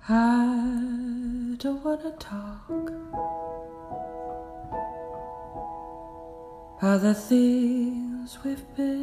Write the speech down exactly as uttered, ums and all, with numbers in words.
I don't wanna talk about the things we've been